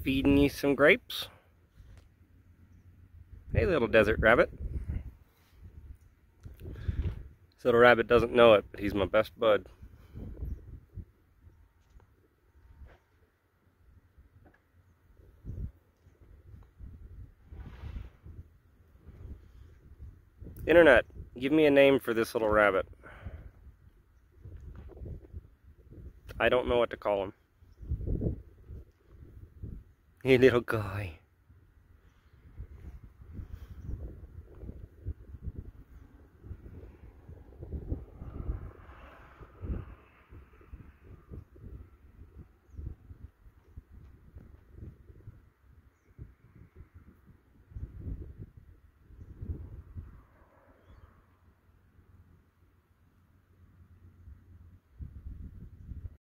feeding you some grapes. Hey, little desert rabbit. This little rabbit doesn't know it, but he's my best bud. Internet, give me a name for this little rabbit. I don't know what to call him. Hey, little guy.